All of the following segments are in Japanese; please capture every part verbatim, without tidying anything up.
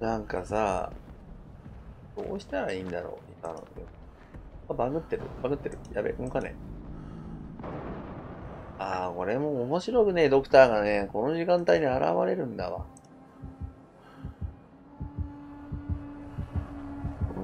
なんかさ、どうしたらいいんだろう今の。あ、バグってるバグってる。やべ、動かねえ。ああ、これも面白くねえドクターがね、この時間帯に現れるんだわ。うん。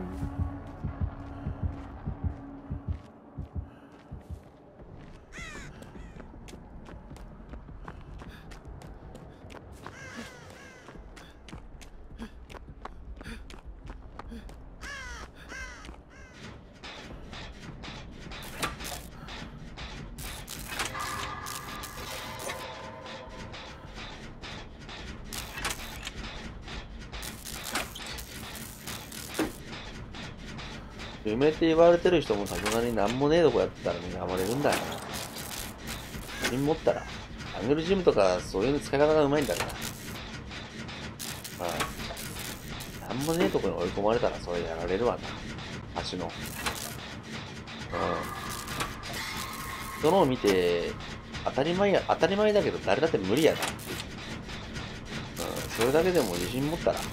夢って言われてる人もさすがになんもねえとこやったら狙われるんだよな。自信持ったら。アングルジムとかそういう使い方がうまいんだから。まあ、なんもねえとこに追い込まれたらそれやられるわな。足の。うん。そのを見て、当たり前や、当たり前だけど誰だって無理やな。うん、それだけでも自信持ったら。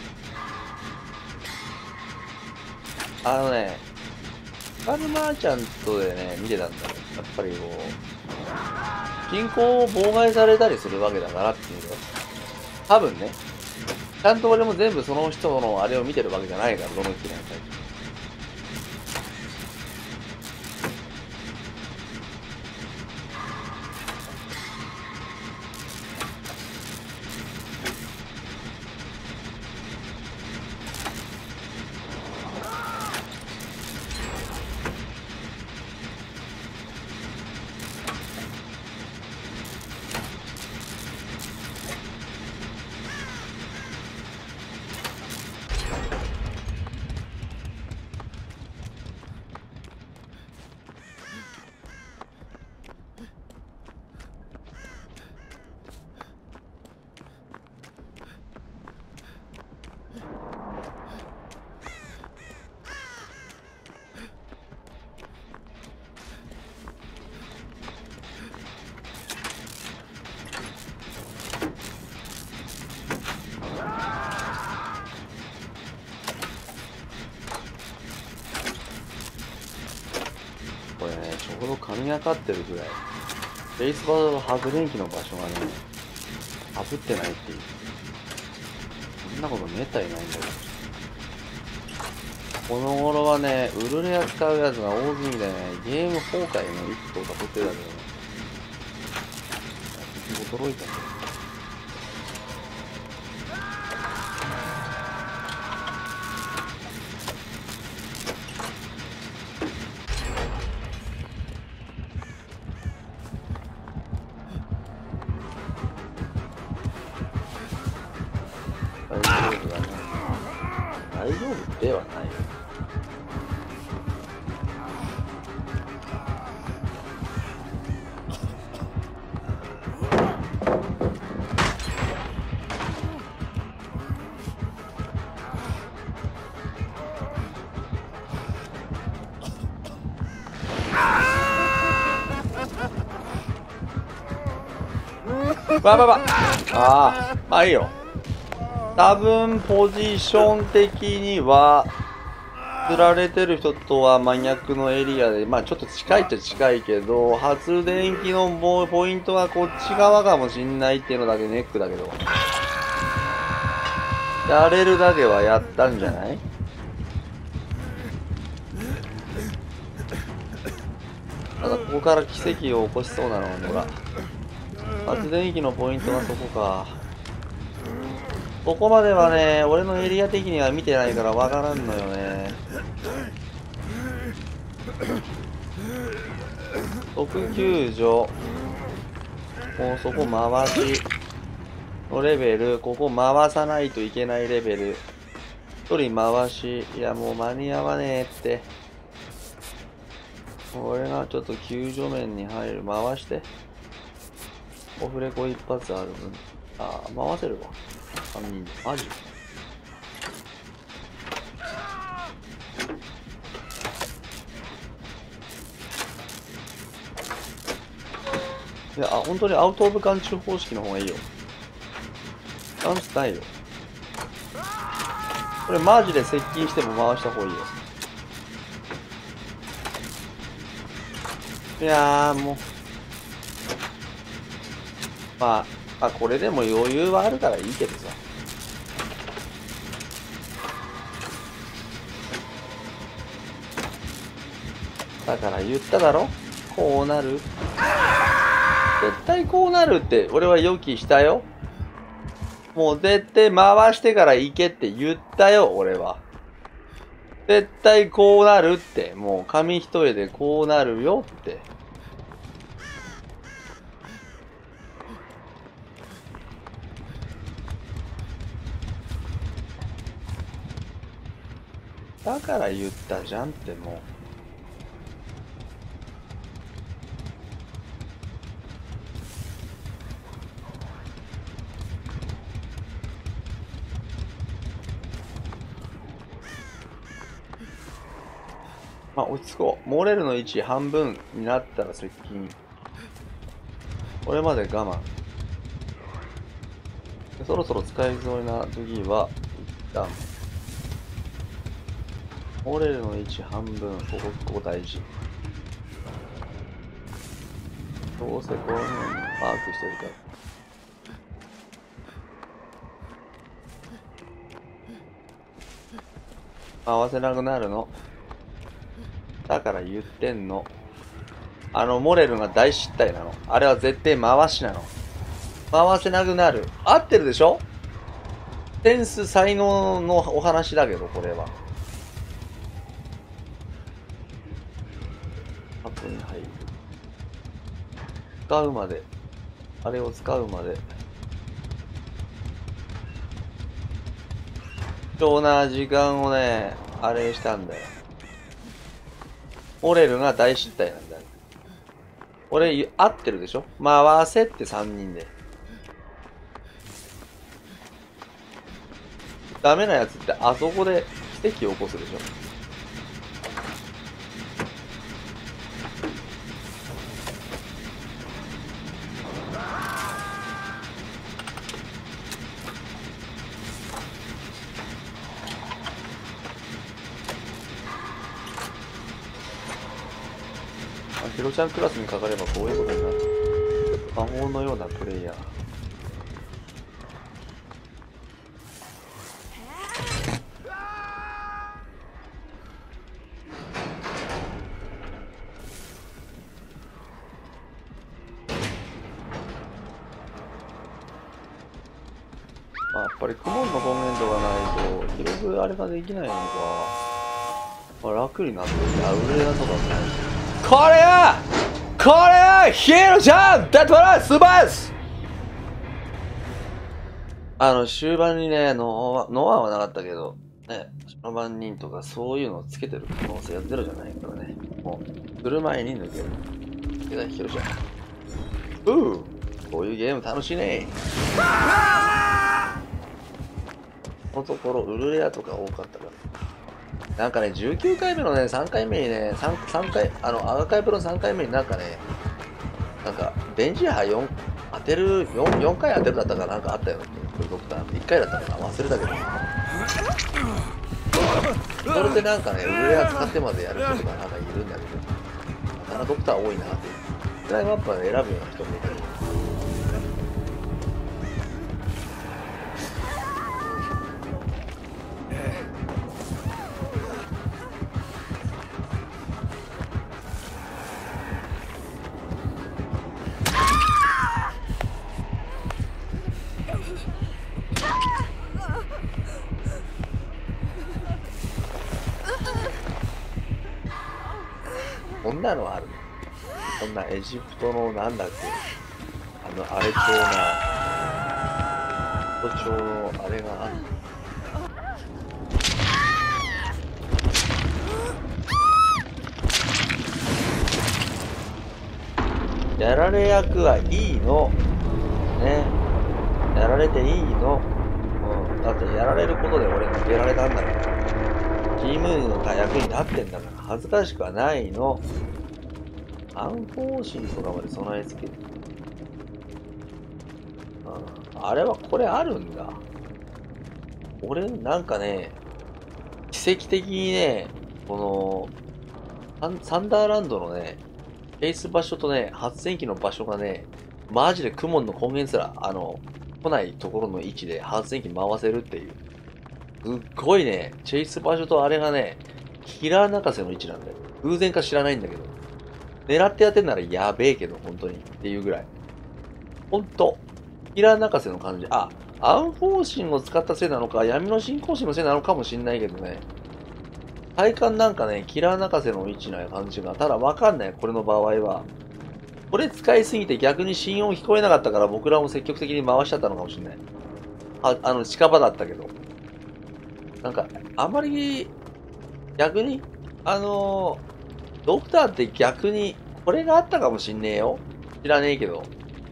あのね、カルマーチャントでね、見てたんだけど、やっぱりこう、進行を妨害されたりするわけだからっていうのは、多分ね、ちゃんと俺も全部その人のあれを見てるわけじゃないから、どの機能か。これね、ちょうど神がかってるぐらい、ベースバード発電機の場所がね、かぶってないっていう。そんなことめったにないんだけど。この頃はね、売るや使うやつが多すぎてね、ゲーム崩壊の一歩が取ってるだけどね。驚いたんだよ。大丈夫だね。大丈夫ではないよ。ばばばああ、まあいいよ。多分ポジション的には釣られてる人とは真逆のエリアで、まあちょっと近いっちゃ近いけど、発電機のポイントはこっち側かもしんないっていうのだけネックだけど、やれるだけはやったんじゃない？ただここから奇跡を起こしそうなのはほら、発電機のポイントはそこか。ここまではね、俺のエリア的には見てないからわからんのよね。即救助。もうそこ回しのレベル、ここ回さないといけないレベル。一人回し、いやもう間に合わねえって。俺がちょっと救助面に入る。回して。オフレコ一発ある分。ああ、回せるわ。さんにんで。マジ？いや、あ、本当にアウトオブ眼中方式の方がいいよ。チャンスないよ。 これマジで接近しても回した方がいいよ。いやーもう。まあ、まあ、これでも余裕はあるからいいけどさ。だから言っただろ、こうなる。絶対こうなるって俺は予期したよ。もう絶対回してから行けって言ったよ、俺は。絶対こうなるって、もう紙一重でこうなるよって。だから言ったじゃんってもう。まあ、落ち着こう。モレルの位置半分になったら接近。これまで我慢。でそろそろ使いそうな時は、一旦。モレルの位置半分。ここ、ここ大事。どうせこういうのにマークしてるから。回せなくなるの。だから言ってんの。あのモレルが大失態なの。あれは絶対回しなの。回せなくなる。合ってるでしょ？センス才能のお話だけど、これは。箱に入る。使うまで。あれを使うまで。貴重な時間をね、あれしたんだよ。モレルが大失態なんだよ。俺、合ってるでしょ？回せってさんにんで。ダメなやつってあそこで奇跡を起こすでしょ？ヒロちゃんクラスにかかればこういうことになる。魔法のようなプレイヤー。あ、やっぱりクモンのコメントがないと記録あれができないのか。まあ、楽になってる。あ、上だとかない。これはこれはヒーローちゃんだったらスーパーです。あの終盤にね、ノア、ノアはなかったけどね、白番人とかそういうのをつけてる可能性がゼロじゃないからね。もう来る前に抜ける。池田ヒロちゃん。うう、こういうゲーム楽しいね。このところウルレアとか多かったから。なんかね、じゅうきゅうかいめのね、さんかいめにね、3, 3回、あの、アガカイプのさんかいめになんかね、なんか、電磁波よん、当てる、よん, よんかい当てるだったかなんかあったよ、プロドクター。いっかいだったかな、忘れたけど。それでなんかね、ウルレア使ってまでやる人とかなんかいるんだけど、なかなかドクター多いなって。スライムアップは選ぶような人もいたけど。こんなのある。こんなエジプトのなんだっけ、あの荒れ町な、都庁のあれがある。やられ役はいいの。ね。やられていいの。うん。だってやられることで俺が抜けられたんだから。チームの役に立ってんだから恥ずかしくはないの。暗号心とかまで備え付けて。うん。あれはこれあるんだ。俺なんかね、 奇跡的にね、この、サンサンダーランドのね、ベース場所とね、発電機の場所がね、マジでクモンの根源すら、あの、来ないところの位置で発電機回せるっていう。すっごいね、チェイス場所とあれがね、キラー泣かせの位置なんだよ。偶然か知らないんだけど。狙ってやってんならやべえけど、本当に。っていうぐらい。ほんと。キラー泣かせの感じ。あ、アンフォーシンを使ったせいなのか、闇の進行心のせいなのかもしんないけどね。体感なんかね、キラー泣かせの位置な感じが。ただわかんない、これの場合は。これ使いすぎて逆に心音聞こえなかったから僕らも積極的に回しちゃったのかもしれない。あ、あの、近場だったけど。なんか、あまり、逆に、あのー、ドクターって逆に、これがあったかもしんねえよ。知らねえけど。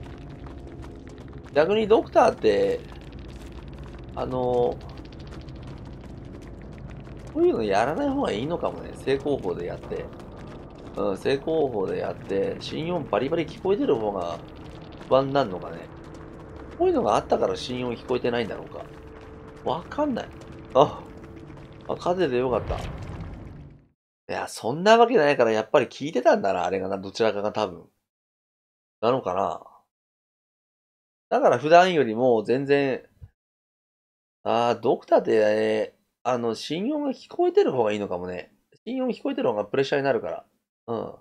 逆にドクターって、あのー、こういうのやらない方がいいのかもね。正攻法でやって。うん、正攻法でやって、心音バリバリ聞こえてる方が不安になるのかね。こういうのがあったから心音聞こえてないんだろうか。わかんない。あ、あ、風でよかった。いや、そんなわけないからやっぱり聞いてたんだな、あれがな、どちらかが多分。なのかな。だから普段よりも全然、ああ、ドクターって、ね、あの、心音が聞こえてる方がいいのかもね。心音聞こえてる方がプレッシャーになるから。うん。